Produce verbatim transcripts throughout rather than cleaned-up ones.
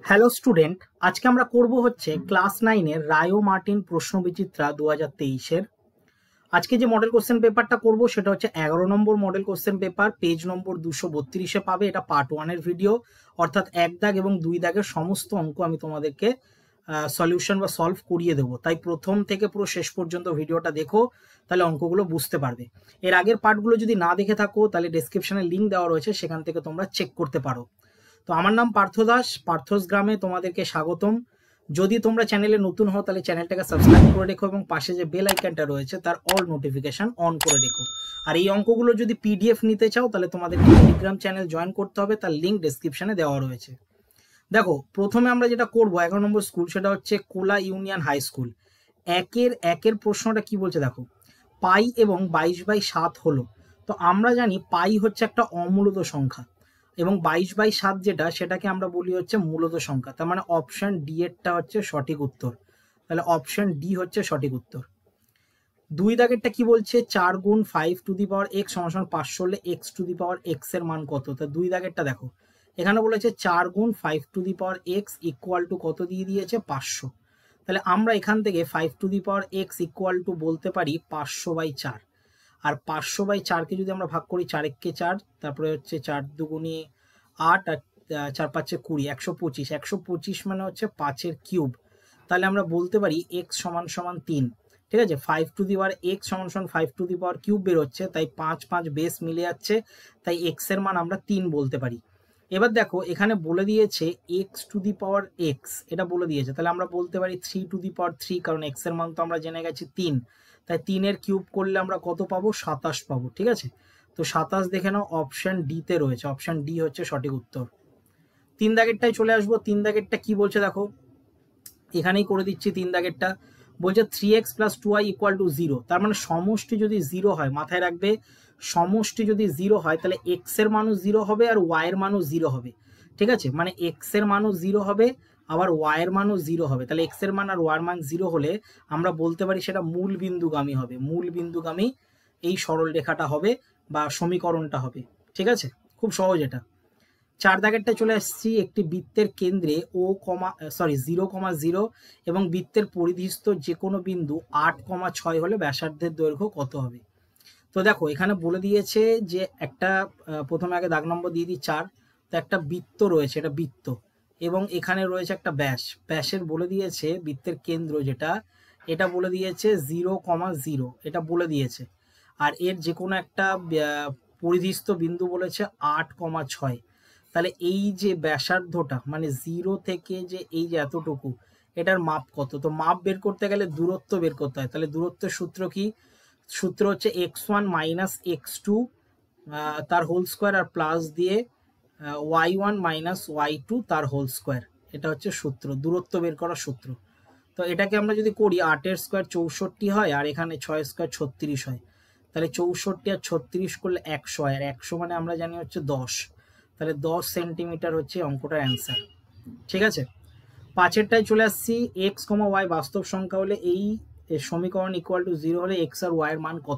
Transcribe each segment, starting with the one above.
Hello student, আজকে আমরা করব হচ্ছে ক্লাস নাইনের রায়ো মার্টিন প্রশ্নবিচিত্রা দু হাজার তেইশের। আজকে যে মডেল কোশ্চেন পেপারটা করব সেটা হচ্ছে এগারো number model question paper, page number দুশো বত্রিশে পাবে। এটা পার্ট ওয়ানের ভিডিও, অর্থাৎ এক দাগ এবং দুই দাগের সমস্ত অঙ্ক আমি তোমাদেরকে সলিউশন বা সলভ করিয়ে দেবো। তাই প্রথম থেকে পুরো শেষ পর্যন্ত ভিডিওটা দেখো, তাহলে অঙ্কগুলো বুঝতে পারবে। এর আগের পার্টগুলো যদি না দেখে থাকো তাহলে ডেসক্রিপশনে লিঙ্ক দেওয়া রয়েছে, সেখান থেকে তোমরা চেক করতে পারো। তো আমার নাম পার্থ দাস, পার্থস গ্রামে তোমাদেরকে স্বাগতম। যদি তোমরা চ্যানেলে নতুন হও তাহলে চ্যানেলটাকে সাবস্ক্রাইব করে রেখো এবং পাশে যে বেল আইকনটা রয়েছে তার অল নোটিফিকেশন অন করে রেখো। আর এই অঙ্কগুলো যদি পিডিএফ নিতে চাও তাহলে তোমাদের টেলিগ্রাম চ্যানেল জয়েন করতে হবে, তার লিঙ্ক ডেসক্রিপশনে দেওয়া রয়েছে। দেখো, প্রথমে আমরা যেটা করবো এগারো নম্বর স্কুল, সেটা হচ্ছে কোলা ইউনিয়ন হাই স্কুল। একের একের প্রশ্নটা কি বলছে দেখো, পাই এবং বাইশ বাই সাত হলো। তো আমরা জানি পাই হচ্ছে একটা অমূলত সংখ্যা এবং বাইশ বাই সাত যেটা সেটাকে আমরা বলি হচ্ছে মূলত সংখ্যা। তার মানে অপশন ডি এরটা হচ্ছে সঠিক উত্তর। তাহলে অপশন ডি হচ্ছে সঠিক উত্তর। দুই দাগেরটা কি বলছে, চার গুণ five to the power x সমান পাঁচশো হলে x to the power x এর মান কত? তা দুই দাগেরটা দেখো, এখানে বলেছে চার গুণ five to the power x equal to কত দিয়ে দিয়েছে, পাঁচশো। তাহলে আমরা এখান থেকে five to the power x equal to বলতে পারি পাঁচশো বাই চার। আর পাঁচশো বাই চারকে যদি আমরা ভাগ করি, চার এককে চার, তারপরে হচ্ছে চার দুগুণী আট, আর চার পাঁচে কুড়ি, একশো পঁচিশ। একশো পঁচিশ মানে হচ্ছে পাঁচের কিউব। তাহলে আমরা বলতে পারি এক্স সমান সমান তিন। ঠিক আছে, five to the power x সমান সমান five to the power cube বেরোচ্ছে, তাই পাঁচ পাঁচ বেস মিলে যাচ্ছে, তাই এক্স এর মান আমরা তিন বলতে পারি। এবার দেখো, এখানে বলে দিয়েছে x to the power x, এটা বলে দিয়েছে, তাহলে আমরা বলতে পারি three to the power three, কারণ এক্স এর মান তো আমরা জেনে গেছি তিন। তাই তিনের কিউব করলে আমরা কত পাবো, সাতাশ পাবো। ঠিক আছে, তো সাতাশ দেখে নাও অপশন ডি তে রয়েছে, অপশন ডি হচ্ছে সঠিক উত্তর। তিন দাগেরটায় চলে আসবো। তিন দাগেরটা কি বলছে দেখো, এখানেই করে দিচ্ছি। তিন দাগেরটা বলছে three x plus two y equal to zero. তার মানে সমষ্টি যদি জিরো হয়, মাথায় রাখবে সমষ্টি যদি জিরো হয় তাহলে এক্স এর মানও জিরো হবে আর ওয়াই এর মানও জিরো হবে। ঠিক আছে, মানে এক্স এর মানও জিরো হবে আবার ওয়াই এর মানও জিরো হবে। তাহলে এক্স এর মান আর ওয়াই এর মান জিরো হলে আমরা বলতে পারি সেটা মূল বিন্দুগামী হবে। মূল বিন্দুগামী এই সরল রেখাটা হবে বা সমীকরণটা হবে। ঠিক আছে, খুব সহজ এটা। চার দাগেরটা চলে আসছি। একটি বৃত্তের কেন্দ্রে O comma sorry zero comma zero এবং বৃত্তের পরিধিস্থ যে কোনো বিন্দু আট কমা ছয় হলে ব্যাসার্ধের দৈর্ঘ্য কত হবে? তো দেখো, এখানে বলে দিয়েছে যে একটা, প্রথমে আগে দাগ নম্বর দিয়ে দিই চার। তো একটা বৃত্ত রয়েছে, এটা বৃত্ত, এবং এখানে রয়েছে একটা ব্যাস। ব্যাসের বলে দিয়েছে বৃত্তের কেন্দ্র যেটা, এটা বলে দিয়েছে জিরো কমা জিরো, এটা বলে দিয়েছে। আর এর যে কোনো একটা পরিধিস্থ বিন্দু বলেছে আট কমা ছয়। তাহলে এই যে ব্যাসার্ধটা মানে জিরো থেকে যে এই যে এতটুকু, এটার মাপ কত? তো মাপ বের করতে গেলে দূরত্ব বের করতে হয়। তাহলে দূরত্বের সূত্র কি? সূত্র হচ্ছে x one minus x two তার হোল স্কোয়ার আর প্লাস দিয়ে y one minus y two তার হোল স্কোয়ার। এটা হচ্ছে সূত্র, দূরত্ব বের করার সূত্র। তো এটাকে আমরা যদি করি, আটের স্কোয়ার চৌষট্টি হয় আর এখানে ছয় স্কোয়ার ছত্রিশ হয়। তাহলে চৌষট্টি আর ছত্রিশ করলে একশো হয়, আর একশো মানে আমরা জানি হচ্ছে দশ। তাহলে দশ সেন্টিমিটার হচ্ছে অঙ্কটার অ্যান্সার। ঠিক আছে, পাঁচেরটায় চলে আসছি। এক্স কমা ওয়াই বাস্তব সংখ্যা হলে এই সমীকরণ ইকুয়াল টু জিরো হলে এক্স আর ওয়াই এর মান কত?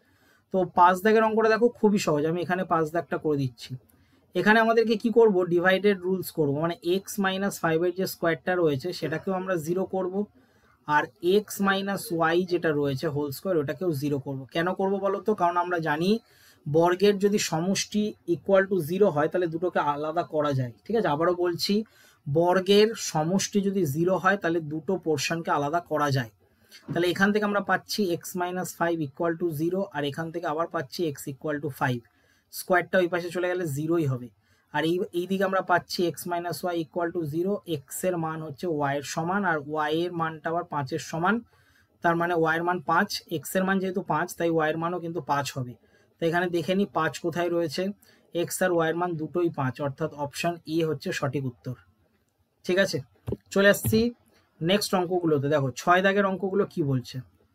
তো পাঁচ দাগের অঙ্কটা দেখো খুবই সহজ, আমি এখানে পাঁচ দাগটা করে দিচ্ছি। এখানে আমাদেরকে কি করব, ডিভাইডেড রুলস করব, মানে এক্স মাইনাস ফাইভের যে স্কোয়ারটা রয়েছে সেটাকেও আমরা জিরো করব, আর এক্স মাইনাস ওয়াই যেটা রয়েছে হোল স্কোয়ার ওটাকেও জিরো করব। কেন করব বলো তো? কারণ আমরা জানি বর্গের যদি সমষ্টি ইকুয়াল টু জিরো হয় তাহলে দুটোকে আলাদা করা যায়। ঠিক আছে, আবারও বলছি, বর্গের সমষ্টি যদি জিরো হয় তাহলে দুটো পোর্শনকে আলাদা করা যায়। তাহলে এখান থেকে আমরা পাচ্ছি x minus five equal to zero, আর এখান থেকে আবার পাচ্ছি এক্স ইকুয়াল টু ফাইভ। স্কোয়ারটা ওই পাশে চলে গেলে জিরোই হবে। আর এই এই দিকে আমরা পাচ্ছি x minus y equal to zero, x এর মান হচ্ছে ওয়াই এর সমান আর ওয়াই এর মানটা আবার পাঁচের সমান। তার মানে ওয়াই এর মান পাঁচ, এক্স এর মান যেহেতু পাঁচ তাই ওয়াই এর মানও কিন্তু পাঁচ হবে। তো এখানে দেখে নি পাঁচ কোথায় রয়েছে, এক্স আর ওয়াই এর মান দুটোই পাঁচ, অর্থাৎ অপশন ই হচ্ছে সঠিক উত্তর। ঠিক আছে, চলে আসছি নেক্সট অঙ্কগুলোতে। দেখো ছয় দাগের অঙ্কগুলো কি বলছে।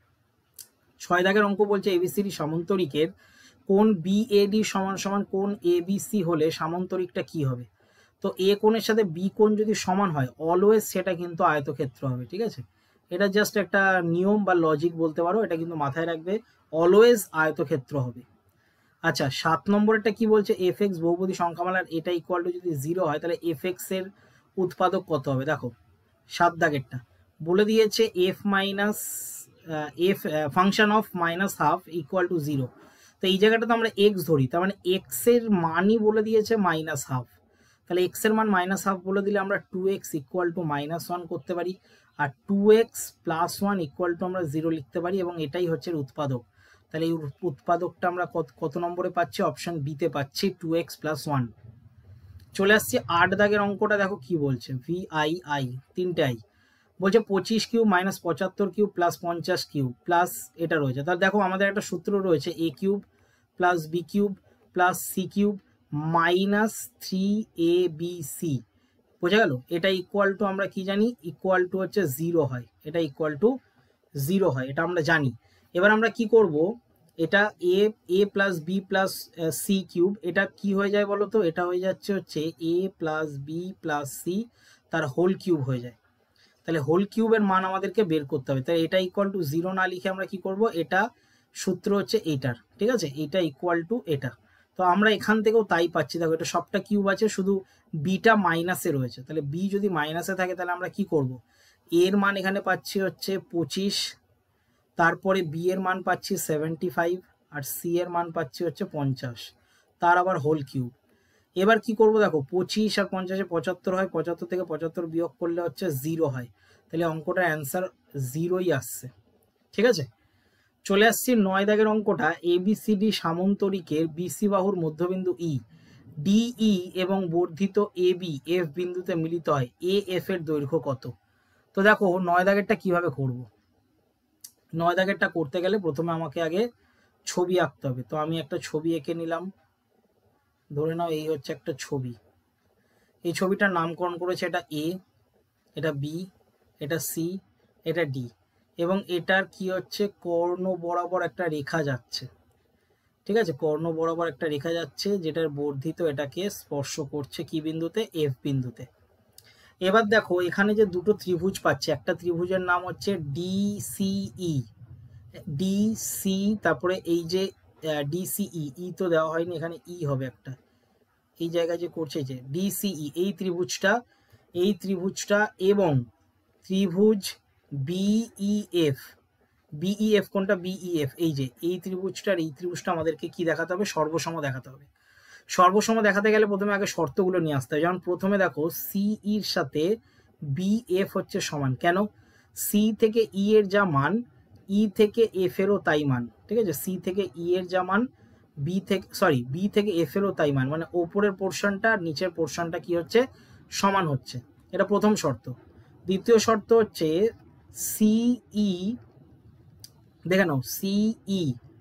ছয় দাগের অঙ্ক বলছে এবিসিডি সামান্তরিকের কোণ বিএডি সমান সমান কোণ এবিসি হলে সামান্তরিকটা কি হবে? তো এ কোণের সাথে বি কোণ যদি সমান হয় অলওয়েজ সেটা কিন্তু আয়তক্ষেত্র হবে। ঠিক আছে, এটা জাস্ট একটা নিয়ম বা লজিক বলতে পারো, এটা কিন্তু মাথায় রাখবে, অলওয়েজ আয়তক্ষেত্র হবে। আচ্ছা, সাত নম্বরটা কি বলছে, এফ এক্স বহুপদী সংখ্যামালার এটা ইকুয়াল টু যদি জিরো হয় তাহলে এফ এক্স এর উৎপাদক কত হবে। দেখো সাত দাগেরটা বলে দিয়েছে f minus f function of minus half equal to zero. তো এই জায়গাটা তো আমরা এক্স ধরি, তার মানে এক্স এর মানই বলে দিয়েছে মাইনাস হাফ। তাহলে এক্স এর মান মাইনাস হাফ বলে দিলে আমরা two x equal to minus one করতে পারি, আর two x plus one equal to আমরা জিরো লিখতে পারি, এবং এটাই হচ্ছে উৎপাদক। তাহলে এই উৎপাদকটা আমরা কত কত নম্বরে পাচ্ছি, অপশন বিতে পাচ্ছি টু এক্স প্লাস ওয়ান। চলে আসছি আট দাগের অঙ্কটা, দেখো কি বলছে, ভি আই আই তিনটে আই বলছে পঁচিশ কিউব মাইনাস পঁচাত্তর কিউব প্লাস পঞ্চাশ কিউব প্লাস এটা রয়েছে। তাহলে দেখো আমাদের একটা সূত্র রয়েছে a cube plus b cube plus c cube minus three a b c, বোঝা গেল। এটা ইকুয়াল টু আমরা কি জানি, ইকুয়াল টু হচ্ছে জিরো হয়, এটা ইকুয়াল টু জিরো হয়, এটা আমরা জানি। এবার আমরা কি করব, এটা a a plus b plus c cube, এটা কি হয়ে যায় বলো তো, এটা হয়ে যাচ্ছে হচ্ছে a plus b plus c তার হোল কিউব হয়ে যায়। তাহলে হোল কিউবের মান আমাদেরকে বের করতে হবে। তাই এটা ইকুয়াল টু জিরো না লিখে আমরা কি করব, এটা সূত্র হচ্ছে এইটার, ঠিক আছে, এইটা ইকুয়াল টু এটা। তো আমরা এখান থেকেও তাই পাচ্ছি, দেখো এটা সবটা কিউব আছে, শুধু বিটা মাইনাসে রয়েছে। তাহলে বি যদি মাইনাসে থাকে তাহলে আমরা কি করব, এর মান এখানে পাচ্ছি হচ্ছে পঁচিশ, তারপরে বি এর মান পাচ্ছি সেভেন্টি ফাইভ, আর সি এর মান পাচ্ছি হচ্ছে পঞ্চাশ, তার আবার হোল কিউব। এবার কি করব, দেখো পঁচিশ আর পঞ্চাশে পঁচাত্তর হয়, পঁচাত্তর থেকে পঁচাত্তর বিয়োগ করলে হচ্ছে জিরো হয়, তাহলে অঙ্কটার অ্যান্সার জিরোই আসছে, ঠিক আছে। চলে আসছি নয় দাগের অঙ্কটা, এবিসিডি সামন্তরিকের বিসি বাহুর মধ্যবিন্দু ই ডিই এবং বর্ধিত এ বি এফ বিন্দুতে মিলিত হয়, এ এফ এর দৈর্ঘ্য কত। তো দেখো নয় দাগেরটা কিভাবে করব, নয় দাগেরটা করতে গেলে প্রথমে আমাকে আগে ছবি আঁকতে হবে। তো আমি একটা ছবি এঁকে নিলাম, ধরে নাও এই হচ্ছে একটা ছবি, এই ছবিটার নামকরণ করেছে এটা এ, এটা বি, এটা সি, এটা ডি, এবং এটার কি হচ্ছে কর্ণ বরাবর একটা রেখা যাচ্ছে, ঠিক আছে, কর্ণ বরাবর একটা রেখা যাচ্ছে যেটার বর্ধিত এটাকে স্পর্শ করছে কি বিন্দুতে, এফ বিন্দুতে। এবার দেখো এখানে যে দুটো ত্রিভুজ পাচ্ছে, একটা ত্রিভুজের নাম হচ্ছে ডিসিই, ডিসি, তারপরে এই যে ডিসিই, ই তো দেওয়া হয়নি এখানে, ই হবে একটা, এই জায়গায় যে করছে যে ডিসিই, এই ত্রিভুজটা, এই ত্রিভুজটা এবং ত্রিভুজ বিইএফ, বিইএফ কোনটা, বিইএফ এই যে এই ত্রিভুজটার এই ত্রিভুজটা আমাদেরকে কি দেখাতে হবে, সর্বসম দেখাতে হবে। সর্বসম দেখাতে গেলে প্রথমে আগে শর্তগুলো নিয়ে আসতে হবে। যেমন প্রথমে দেখো সিইর সাথে বিএফ হচ্ছে সমান, কেন, সি থেকে ই এর যা মান, ই থেকে এফ এরও তাই মান, ঠিক আছে, সি থেকে ই এর যা মান, বি থেকে সরি বি থেকে এফ এরও তাই মান, মানে ওপরের পোর্শনটা আর নিচের পোর্শনটা কি হচ্ছে, সমান হচ্ছে, এটা প্রথম শর্ত। দ্বিতীয় শর্ত হচ্ছে সিই, দেখে নাও সিই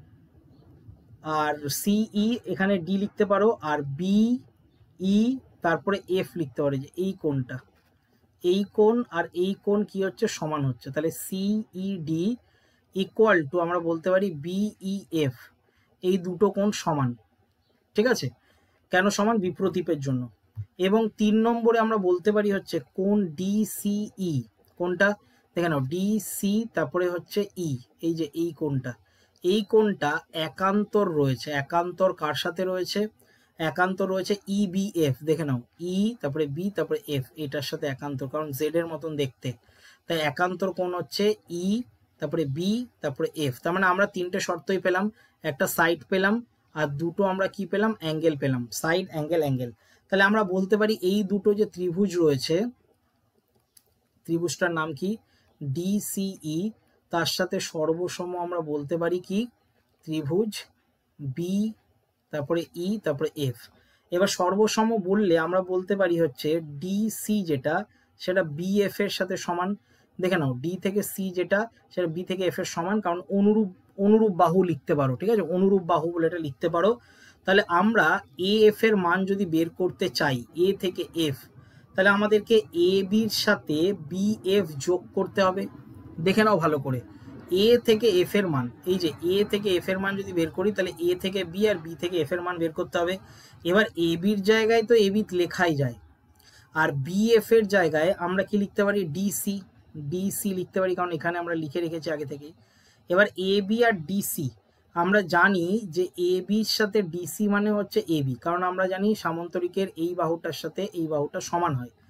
আর সিই এখানে ডি লিখতে পারো, আর বি ই তারপরে এফ লিখতে পারো, যে এই কোণটা, এই কোণ আর এই কোণ কি হচ্ছে, সমান হচ্ছে। তাহলে সিই ডি ইকুয়াল টু আমরা বলতে পারি বিইএফ, এই দুটো কোণ সমান, ঠিক আছে। কেন সমান, বিপ্রতীপের জন্য। এবং তিন নম্বরে আমরা বলতে পারি হচ্ছে কোণ ডিসিই, কোনটা দেখে নাও, ডিসি তারপরে হচ্ছে ই, এই যে এই কোণটা, এই কোণটা একান্তর রয়েছে, একান্তর কার সাথে রয়েছে, একান্তর রয়েছে ই বি এফ, দেখে নাও ই তারপরে বি তারপরে এফ, এটার সাথে একান্তর, কারণ জেড এর মতন দেখতে, তাই একান্তর কোণ হচ্ছে ই তারপরে বি তারপরে এফ। তার মানে আমরা তিনটে শর্তই পেলাম, একটা সাইড পেলাম আর দুটো আমরা কি পেলাম, অ্যাঙ্গেল পেলাম, সাইড অ্যাঙ্গেল অ্যাঙ্গেল। তাহলে আমরা বলতে পারি এই দুটো যে ত্রিভুজ রয়েছে, ত্রিভুজটার নাম কি, ডিসিই, তার সাথে সর্বসম আমরা বলতে পারি কি, ত্রিভুজ বি তারপরে ই তারপরে এফ। এবার সর্বসম বললে আমরা বলতে পারি হচ্ছে ডিসি যেটা, সেটা বি এফ এর সাথে সমান, দেখে নাও ডি থেকে সি যেটা, সেটা বি থেকে এফ এর সমান, কারণ অনুরূপ অনুরূপ বাহু লিখতে পারো, ঠিক আছে, অনুরূপ বাহু বলে এটা লিখতে পারো। তাহলে আমরা এ এফ এর মান যদি বের করতে চাই, এ থেকে এফ, তাহলে আমাদেরকে এ বির সাথে বি এফ যোগ করতে হবে। দেখে নাও ভালো করে, এ থেকে এফ এর মান, এই যে এ থেকে এফ এর মান যদি বের করি, তাহলে এ থেকে বি আর বি থেকে এফ এর মান বের করতে হবে। এবার এ বির জায়গায় তো এ বি লেখাই যায়, আর বি এফ এর জায়গায় আমরা কি লিখতে পারি, ডিসি, ডিসি লিখতে পারি, কারণ এখানে আমরা লিখে রেখেছি আগে থেকেই। এবার এ বি আর ডিসি, আমরা জানি যে এ বির সাথে ডিসি মানে হচ্ছে এ বি, কারণ আমরা জানি সামন্তরিকের এই বাহুটার সাথে এই বাহুটা সমান হয়।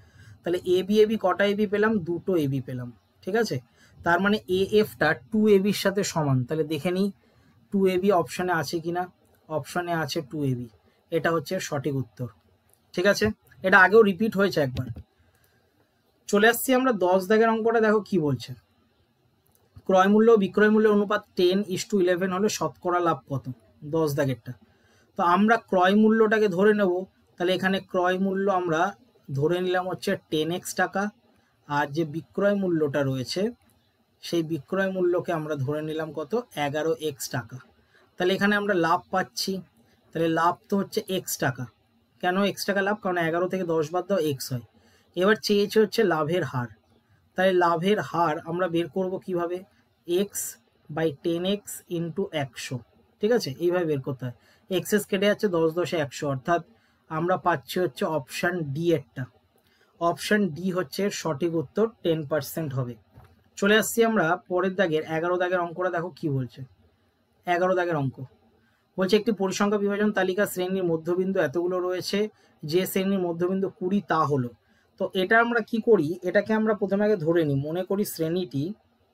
তাহলে এ বি এ বি কটা এ বি পেলাম, দুটো এ বি পেলাম, ঠিক আছে। তার মানে এ এফটা টু এ বির সাথে সমান। তাহলে দেখে নিই টু এ বি অপশানে আছে কিনা, অপশানে আছে টু এ বি, এটা হচ্ছে সঠিক উত্তর, ঠিক আছে। এটা আগেও রিপিট হয়েছে একবার। চলে আসছি আমরা দশ দাগের অঙ্কটা, দেখো কি বলছে। ক্রয় মূল্য বিক্রয় মূল্যের অনুপাত টেন ইস টু ইলেভেন হলে শতকরা লাভ কত, দশ দাগেরটা। তো আমরা ক্রয় মূল্যটাকে ধরে নেব, তাহলে এখানে ক্রয় মূল্য আমরা ধরে নিলাম হচ্ছে টেন এক্স টাকা, আর যে বিক্রয় মূল্যটা রয়েছে সেই বিক্রয় মূল্যকে আমরা ধরে নিলাম কত, এগারো এক্স টাকা। তাহলে এখানে আমরা লাভ পাচ্ছি, তাহলে লাভ তো হচ্ছে এক্স টাকা। কেন এক্স টাকা লাভ, কারণ এগারো থেকে দশ বাদ দাও এক্স হয়। এবার চেয়েছে হচ্ছে লাভের হার, তাহলে লাভের হার আমরা বের করব কিভাবে, x by ten x into একশো, ঠিক আছে, এইভাবে বের করতে হয়। এক্সেস কেটে যাচ্ছে, দশ দশে একশো, অর্থাৎ আমরা পাচ্ছি হচ্ছে অপশান ডি এরটা। অপশান ডি হচ্ছে সঠিক উত্তর, টেন পার্সেন্ট হবে। চলে আসছি আমরা পরের দাগের এগারো দাগের অঙ্কটা, দেখো কি বলছে। এগারো দাগের অঙ্ক বলছে একটি পরিসংখ্যা বিভাজন তালিকা শ্রেণীর মধ্যবিন্দু এতগুলো রয়েছে, যে শ্রেণীর মধ্যবিন্দু কুড়ি তা হলো। তো এটা আমরা কি করি, এটাকে আমরা প্রথমে আগে ধরে নিই। মনে করি শ্রেণীটি,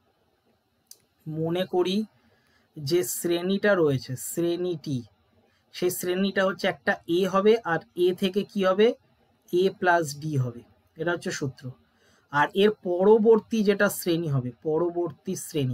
মনে করি যে শ্রেণীটা রয়েছে, শ্রেণীটি, সেই শ্রেণীটা হচ্ছে একটা এ হবে, আর এ থেকে কি হবে, এ প্লাস ডি হবে, এটা হচ্ছে সূত্র। আর এর পরবর্তী যেটা শ্রেণী হবে, পরবর্তী শ্রেণী,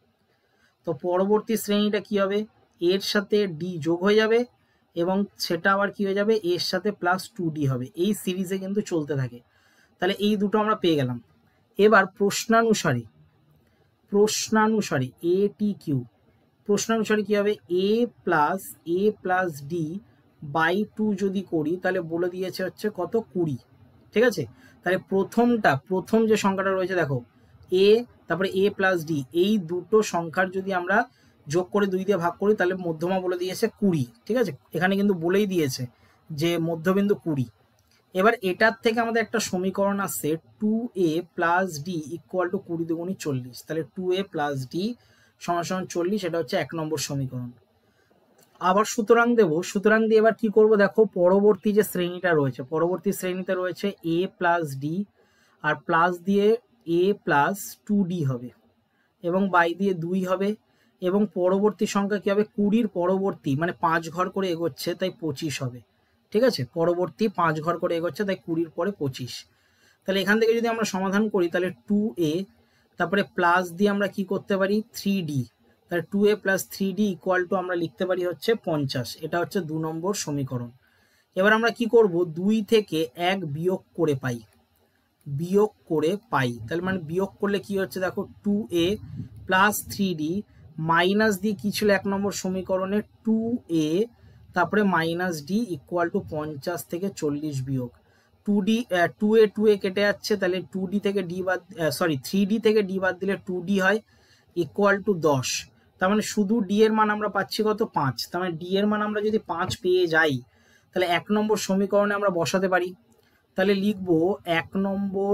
তো পরবর্তী শ্রেণীটা কি হবে, এর সাথে ডি যোগ হয়ে যাবে, এবং সেটা আবার কি হয়ে যাবে, এর সাথে প্লাস টু ডি হবে। এই সিরিজে কিন্তু চলতে থাকে। তাহলে এই দুটো আমরা পেয়ে গেলাম। এবার প্রশ্নানুসারে, প্রশ্নানুসারে এ টি কিউ, প্রশ্নানুসারে কি হবে, a plus a plus d by two যদি করি, তাহলে বলে দিয়েছে হচ্ছে কত, কুড়ি, ঠিক আছে। তাহলে প্রথমটা, প্রথম যে সংখ্যাটা রয়েছে দেখো এ, তারপরে এ প্লাস ডি, এই দুটো সংখ্যার যদি আমরা যোগ করে দুই দিয়ে ভাগ করি, তাহলে মধ্যমা বলে দিয়েছে কুড়ি, ঠিক আছে। এখানে কিন্তু বলেই দিয়েছে যে মধ্যবিন্দু কুড়ি। এবার এটার থেকে আমাদের একটা সমীকরণ আসছে, two a plus d equal to কুড়ি দুগুণী চল্লিশ। তাহলে টু এ প্লাস ডি সমান সমান চল্লিশ, এটা হচ্ছে এক নম্বর সমীকরণ। আবার সুতরাং দেব, সুতরাং দিয়ে এবার কি করব, দেখো পরবর্তী যে শ্রেণীটা রয়েছে, পরবর্তী শ্রেণীতে রয়েছে এ প্লাস ডি, আর প্লাস দিয়ে এ প্লাস টু ডি হবে, এবং বাই দিয়ে দুই হবে, এবং পরবর্তী সংখ্যা কি হবে, কুড়ির পরবর্তী মানে পাঁচ ঘর করে এগোচ্ছে, তাই পঁচিশ হবে, ঠিক আছে। পরবর্তী পাঁচ ঘর করে এগোচ্ছে, তাই কুড়ির পরে পঁচিশ। তাহলে এখান থেকে যদি আমরা সমাধান করি, তাহলে টু এ তারপরে প্লাস দিয়ে আমরা কি করতে পারি, থ্রি ডি, তাহলে two a plus three d equal to আমরা লিখতে পারি হচ্ছে পঞ্চাশ। এটা হচ্ছে দু নম্বর সমীকরণ। এবার আমরা কি করব, দুই থেকে এক বিয়োগ করে পাই, বিয়োগ করে পাই, তাহলে মানে বিয়োগ করলে কি হচ্ছে, দেখো two a plus three d minus d কি ছিল এক নম্বর সমীকরণে, টু এ তারপরে মাইনাস ডি ইকুয়াল টু পঞ্চাশ থেকে চল্লিশ বিয়োগ two d, two a two a কেটে যাচ্ছে, তাহলে টু ডি থেকে ডি বাদ, সরি থ্রি ডি থেকে ডি বাদ দিলে টু ডি হয়, ইকুয়াল টু দশ। তার মানে শুধু ডি এর মান আমরা পাচ্ছি কত, পাঁচ। তার মানে ডি এর মান আমরা যদি পাঁচ পেয়ে যাই, তাহলে এক নম্বর সমীকরণে আমরা বসাতে পারি। তাহলে লিখবো এক নম্বর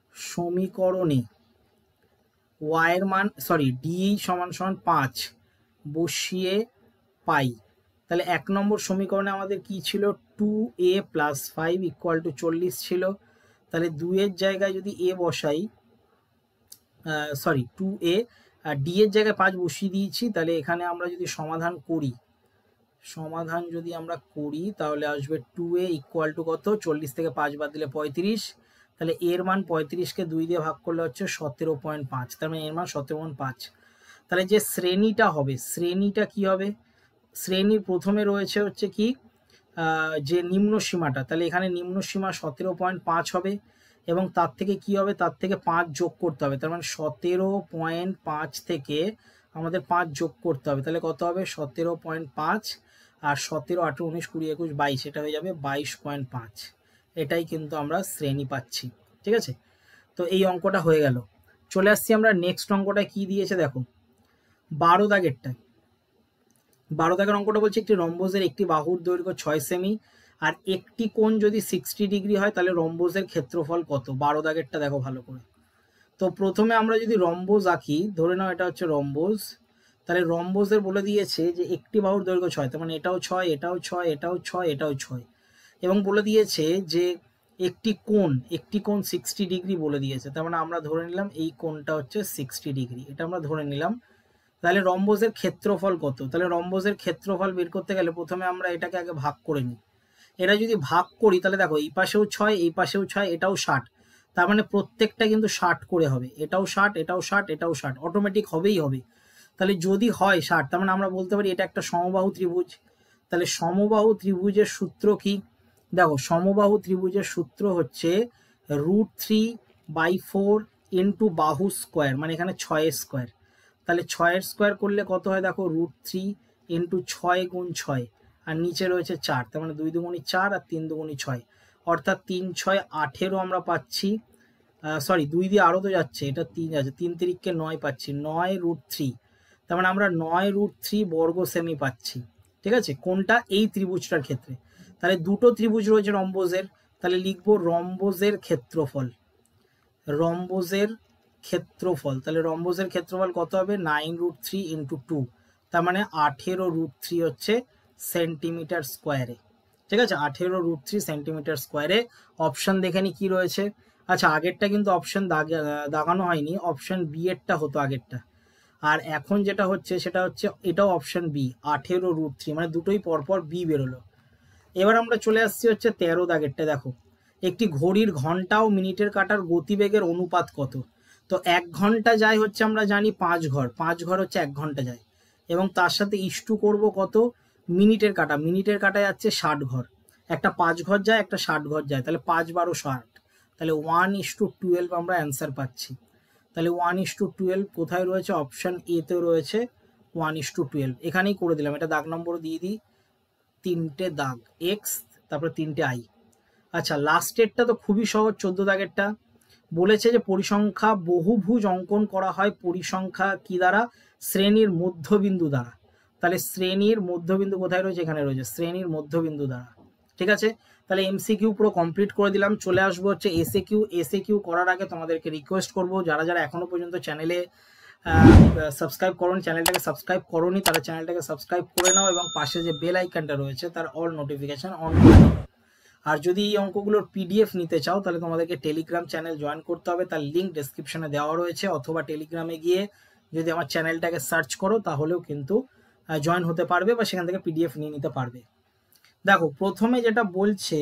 সমীকরণে ওয়াই এর মান, সরি ডি সমান সমান পাঁচ বসিয়ে পাই। তাহলে এক নম্বর সমীকরণে আমাদের কি ছিল, two a plus five equal to চল্লিশ ছিল। তাহলে দুইয়ের জায়গায় যদি এ বসাই, সরি টু এ, আর ডি এর জায়গায় পাঁচ বসিয়ে দিয়েছি। তাহলে এখানে আমরা যদি সমাধান করি, সমাধান যদি আমরা করি তাহলে আসবে টু এ ইকুয়াল টু কত, চল্লিশ থেকে পাঁচ বাদ দিলে পঁয়ত্রিশ। তাহলে এর মান পঁয়ত্রিশকে দুই দিয়ে ভাগ করলে হচ্ছে সতেরো পয়েন্ট পাঁচ, তার মানে এর মান সতেরো পয়েন্ট পাঁচ। তাহলে যে শ্রেণীটা হবে, শ্রেণীটা কি হবে, শ্রেণীর প্রথমে রয়েছে হচ্ছে কি যে নিম্ন সীমাটা, তাহলে এখানে নিম্ন সীমা সতেরো পয়েন্ট পাঁচ হবে, এবং তার থেকে কি হবে, তার থেকে পাঁচ যোগ করতে হবে। তার মানে সতেরো পয়েন্ট পাঁচ থেকে আমাদের পাঁচ যোগ করতে হবে, তাহলে কত হবে, সতেরো পয়েন্ট পাঁচ, আর সতেরো আঠেরো উনিশ কুড়ি একুশ বাইশ, এটা হয়ে যাবে বাইশ পয়েন্ট পাঁচ। এটাই কিন্তু আমরা শ্রেণী পাচ্ছি, ঠিক আছে। তো এই অঙ্কটা হয়ে গেল। চলে আসছি আমরা নেক্সট অঙ্কটা, কি দিয়েছে দেখো, বারো দাগেরটা। বারো দাগের অঙ্কটা বলছে একটি রম্বসের একটি বাহুর দৈর্ঘ্য ছয় সেমি, আর একটি কোণ যদি সিক্সটি ডিগ্রি হয়, তাহলে রম্বসের ক্ষেত্রফল কত। বারো দাগেরটা দেখো ভালো করে। তো প্রথমে আমরা যদি রম্বস আঁকি, ধরে নাও এটা হচ্ছে রম্বস, তাহলে রম্বসের বলে দিয়েছে যে একটি বাহুর দৈর্ঘ্য ছয়, তার মানে এটাও ছয়, এটাও ছয়, এটাও ছয়, এটাও ছয়, এবং বলে দিয়েছে যে একটি কোণ একটি কোণ সিক্সটি ডিগ্রি বলে দিয়েছে, তার মানে আমরা ধরে নিলাম এই কোণটা হচ্ছে সিক্সটি ডিগ্রি, এটা আমরা ধরে নিলাম। তাহলে রম্বসের ক্ষেত্রফল কত? তাহলে রম্বসের ক্ষেত্রফল বের করতে গেলে প্রথমে আমরা এটাকে আগে ভাগ করে নিই। এটা যদি ভাগ করি তাহলে দেখো এই পাশেও ছয়, এই পাশেও ছয়, এটাও ষাট, তার মানে প্রত্যেকটা কিন্তু ষাট করে হবে, এটাও ষাট, এটাও ষাট, এটাও ষাট, অটোমেটিক হবেই হবে। তাহলে যদি হয় ষাট, তার মানে আমরা বলতে পারি এটা একটা সমবাহু ত্রিভুজ। তাহলে সমবাহু ত্রিভুজের সূত্র কি? দেখো সমবাহু ত্রিভুজের সূত্র হচ্ছে root three by four into বাহু স্কোয়ার, মানে এখানে ছয়ের স্কোয়ার। তাহলে ছয়ের স্কোয়ার করলে কত হয় দেখো, রুট থ্রি ইন্টু ছয় গুণ ছয়, আর নিচে রয়েছে চার, তার মানে দুই দুগুণি চার আর তিন দুগুণি ছয়, অর্থাৎ তিন ছয় আঠেরো আমরা পাচ্ছি। সরি দুই দিয়ে আরও তো যাচ্ছে, এটা তিন আছে, তিন তিরিককে নয় পাচ্ছি, নয় রুট থ্রি, তার মানে আমরা নয় রুট থ্রি বর্গ সেমি পাচ্ছি। ঠিক আছে, কোনটা? এই ত্রিভুজটার ক্ষেত্রে। তাহলে দুটো ত্রিভুজ রয়েছে রম্বসের, তাহলে লিখবো রম্বসের ক্ষেত্রফল, রম্বসের ক্ষেত্রফল। তাহলে রম্বসের ক্ষেত্রফল কত হবে? Nine root three into two, তার মানে আঠেরো রুট থ্রি হচ্ছে সেন্টিমিটার স্কোয়ারে। ঠিক আছে, আঠেরো রুট থ্রি সেন্টিমিটার স্কোয়ারে। অপশন দেখে নি কি রয়েছে। আচ্ছা আগেরটা কিন্তু অপশন দাগানো হয়নি, অপশন বি এরটা হতো আগেরটা, আর এখন যেটা হচ্ছে সেটা হচ্ছে এটাও অপশন বি, আঠেরো রুট থ্রি, মানে দুটোই পরপর বি বেরোলো। এবার আমরা চলে আসছি হচ্ছে তেরো দাগেরটা। দেখো একটি ঘড়ির ঘন্টা ও মিনিটের কাঁটার গতিবেগের অনুপাত কত? তো এক ঘন্টা যায় হচ্ছে আমরা জানি পাঁচ ঘর, পাঁচ ঘর হচ্ছে এক ঘন্টা যায়, এবং তার সাথে ইস্টু করব কত? মিনিটের কাঁটা, মিনিটের কাঁটা যাচ্ছে ষাট ঘর, একটা পাঁচ ঘর যায় একটা ষাট ঘর যায়, তাহলে পাঁচ বারো ষাট, তাহলে ওয়ান ইস টু টুয়েলভ আমরা অ্যান্সার পাচ্ছি। তাহলে ওয়ান ইস টু টুয়েলভ কোথায় রয়েছে? অপশান এতে রয়েছে ওয়ান ইস টু টুয়েলভ, এখানেই করে দিলাম। এটা দাগ নম্বর দিয়ে দিই, তিনটে দাগ এক্স, তারপরে তিনটে আই। আচ্ছা লাস্টেরটা তো খুবই সহজ, চোদ্দ দাগেরটা বলেছে যে পরিসংখ্যা বহুভুজ অঙ্কন করা হয় পরিসংখ্যা কি দ্বারা? শ্রেণীর মধ্যবিন্দু দ্বারা। তাহলে শ্রেণীর মধ্যবিন্দু কোথায় রয়েছে? এখানে রয়েছে, শ্রেণীর মধ্যবিন্দু দ্বারা। ঠিক আছে, তাহলে এমসিকিউ পুরো কমপ্লিট করে দিলাম। চলে আসবো হচ্ছে এসএ কিউ। এসএ কিউ করার আগে তোমাদেরকে রিকোয়েস্ট করবো, যারা যারা এখনো পর্যন্ত চ্যানেলে সাবস্ক্রাইব করুন, চ্যানেলটাকে সাবস্ক্রাইব করোনি তারা চ্যানেলটাকে সাবস্ক্রাইব করে নাও, এবং পাশে যে বেল আইকনটা রয়েছে তার অল নোটিফিকেশন অন করে নাও। আর যদি এই অঙ্কগুলোর পিডিএফ নিতে চাও তাহলে তোমাদেরকে টেলিগ্রাম চ্যানেল জয়েন করতে হবে, তার লিঙ্ক ডেসক্রিপশনে দেওয়া রয়েছে, অথবা টেলিগ্রামে গিয়ে যদি আমার চ্যানেলটাকে সার্চ করো তাহলেও কিন্তু জয়েন হতে পারবে, বা সেখান থেকে পিডিএফ নিয়ে নিতে পারবে। দেখো প্রথমে যেটা বলছে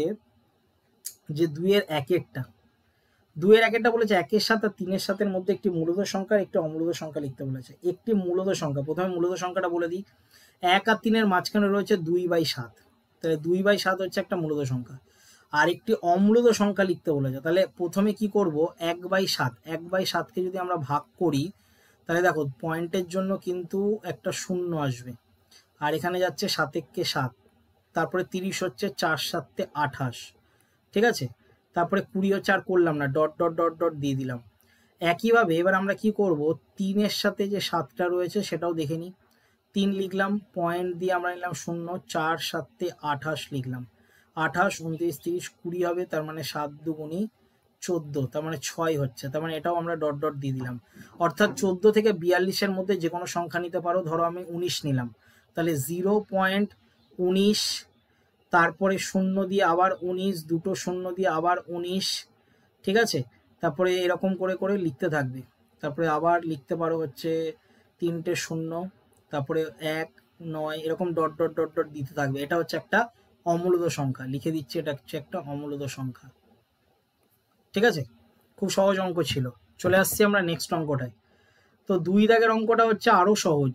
যে দুইয়ের এক একটা, দুইয়ের এক একটা বলেছে একের সাথে আর তিনের সাথের মধ্যে একটি মূলদ সংখ্যা একটি অমূলদ সংখ্যা লিখতে বলেছে। একটি মূলদ সংখ্যা, প্রথমে মূলদ সংখ্যাটা বলে দিই, এক আর তিনের মাঝখানে রয়েছে দুই বাই সাত, তাহলে দুই বাই সাত হচ্ছে একটা মূলদ সংখ্যা। আর একটি অম্লদ সংখ্যা লিখতে বলেছে, তাহলে প্রথমে কি করব? এক বাই সাত, এক বাই সাতকে যদি আমরা ভাগ করি তাহলে দেখো পয়েন্টের জন্য কিন্তু একটা শূন্য আসবে, আর এখানে যাচ্ছে সাতেককে সাত, তারপরে তিরিশ হচ্ছে চার সাতে আঠাশ। ঠিক আছে, তারপরে কুড়ি হচ্ছে আর করলাম না, ডট ডট ডট ডট দিয়ে দিলাম। একইভাবে এবার আমরা কি করব? তিনের সাথে যে সাতটা রয়েছে সেটাও দেখে নিই। তিন লিখলাম, পয়েন্ট দিয়ে আমরা নিলাম শূন্য, চার সাতে আঠাশ লিখলাম, আঠাশ উনত্রিশ তিরিশ কুড়ি হবে, তার মানে সাত দুগুণি চোদ্দ, তার মানে ছয় হচ্ছে, তার মানে এটাও আমরা ডট ডট দিয়ে দিলাম। অর্থাৎ চোদ্দ থেকে বিয়াল্লিশের মধ্যে যে কোনো সংখ্যা নিতে পারো, ধরো আমি উনিশ নিলাম, তাহলে জিরো পয়েন্ট উনিশ, তারপরে শূন্য দিয়ে আবার উনিশ, দুটো শূন্য দিয়ে আবার উনিশ। ঠিক আছে, তারপরে এরকম করে করে লিখতে থাকবে, তারপরে আবার লিখতে পারো হচ্ছে তিনটে শূন্য, তারপরে এক নয়, এরকম ডট ডট ডট ডট দিতে থাকবে। এটা হচ্ছে একটা অমূলদ সংখ্যা, লিখে দিচ্ছি এটা হচ্ছে একটা অমূলদ সংখ্যা। ঠিক আছে, খুব সহজ অঙ্ক ছিল। চলে আসছি আমরা নেক্সট অঙ্কটায়। তো দুই দাগের অঙ্কটা হচ্ছে আরো সহজ।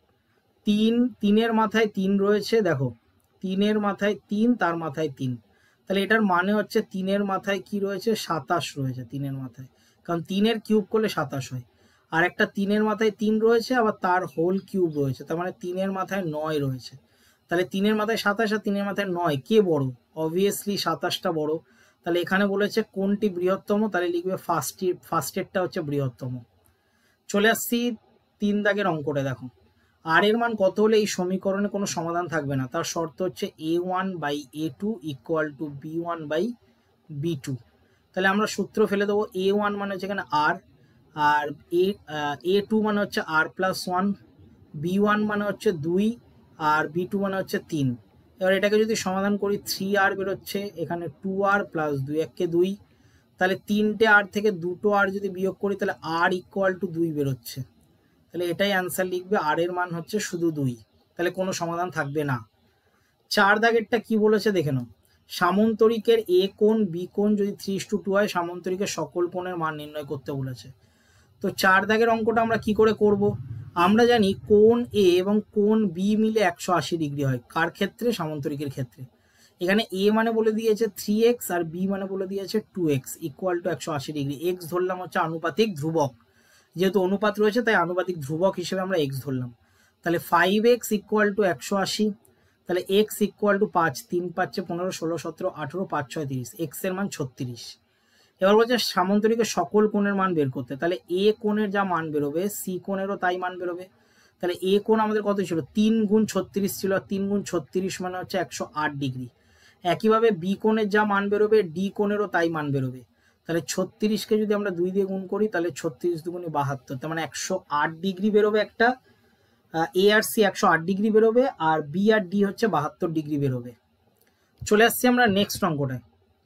তিন, তিনের মাথায় তিন রয়েছে, দেখো তিনের মাথায় তিন, তার মাথায় তিন, তাহলে এটার মানে হচ্ছে তিনের মাথায় কি রয়েছে? সাতাশ রয়েছে তিনের মাথায়, কারণ তিনের কিউব করলে সাতাশ হয়। আর একটা তিনের মাথায় তিন রয়েছে, আবার তার হোল কিউব রয়েছে, তার মানে তিনের মাথায় নয় রয়েছে। তাহলে তিনের মাথায় সাতাশ আর তিনের মাথায় নয়, কে বড়? অবভিয়াসলি সাতাশটা বড়। তাহলে এখানে বলেছে কোনটি বৃহত্তম, তাহলে লিখবে ফার্স্ট, ফার্স্টেরটা হচ্ছে বৃহত্তম। চলে আসছি তিন দাগের অঙ্কটা। দেখো আর এর মান কত হলে এই সমীকরণে কোনো সমাধান থাকবে না? তার শর্ত হচ্ছে a one by a two equal to b one by b two. তাহলে আমরা সূত্র ফেলে দেবো, এ ওয়ান মানে হচ্ছে এখানে আর, আর এ এ টু মানে হচ্ছে আর প্লাস ওয়ান, বি ওয়ান মানে হচ্ছে দুই, আর বি টু মানে হচ্ছে তিন, এবার এটাকে যদি সমাধান করি থ্রি আর বেরোচ্ছে, এখানে টু আর প্লাস দুই এককে দুই, তাহলে তিনটে আর থেকে দুটো আর যদি বিয়োগ করি তাহলে আর ইকুয়াল টু দুই বেরোচ্ছে। তাহলে এটাই অ্যান্সার লিখবে, আর এর মান হচ্ছে শুধু দুই, তাহলে কোনো সমাধান থাকবে না। চার দাগেরটা কি বলেছে দেখে নাও, সামন্তরিকের এ কোণ বি কোণ যদি থ্রি ইস টু টু হয় সামন্তরিকের সকল কোণের মান নির্ণয় করতে বলেছে। তো চার দাগের অঙ্কটা আমরা কি করে করব, আমরা জানি কোণ এ এবং কোণ বি মিলে একশো আশি ডিগ্রি হয়, কার ক্ষেত্রে, সামন্তরিকের ক্ষেত্রে। এখানে এ মানে বলে দিয়েছে থ্রি এক্স আর বি মানে বলে দিয়েছে টু এক্স ইকুয়াল টু একশো আশি ডিগ্রি। এক্স ধরলাম হচ্ছে আনুপাতিক ধ্রুবক, যেহেতু অনুপাত রয়েছে তাই আনুপাতিক ধ্রুবক হিসেবে আমরা এক্স ধরলাম। তাহলে ফাইভ এক্স ইকুয়াল টু একশো আশি, তাহলে এক্স ইকুয়াল টু পাঁচ, তিন পাঁচে পনেরো, ষোলো সতেরো আঠেরো, পাঁচ ছয় তিরিশ, এক্স এর মান ছত্রিশ। এবার বলছে সামন্তরিকের সকল কোণের মান বের করতে, তাহলে এ কোণের যা মান বেরোবে সি কোণেরও তাই মান বেরোবে। তাহলে এ কোণ আমাদের কত ছিল, তিন গুণ ছত্রিশ ছিল, তিন গুণ ছত্রিশ মানে হচ্ছে একশো আট ডিগ্রি। একইভাবে বি কোণের যা মান বেরোবে ডি কোণেরও তাই মান বেরোবে। তাহলে ছত্রিশকে যদি আমরা দুই দিয়ে গুণ করি তাহলে ছত্রিশ দুগুণে বাহাত্তর, তার মানে একশো আট ডিগ্রি বেরোবে একটা, এ আর সি একশো আট ডিগ্রি বেরোবে, আর বি আর ডি হচ্ছে বাহাত্তর ডিগ্রি বেরোবে। চলে আসছি আমরা নেক্সট অঙ্কটায়।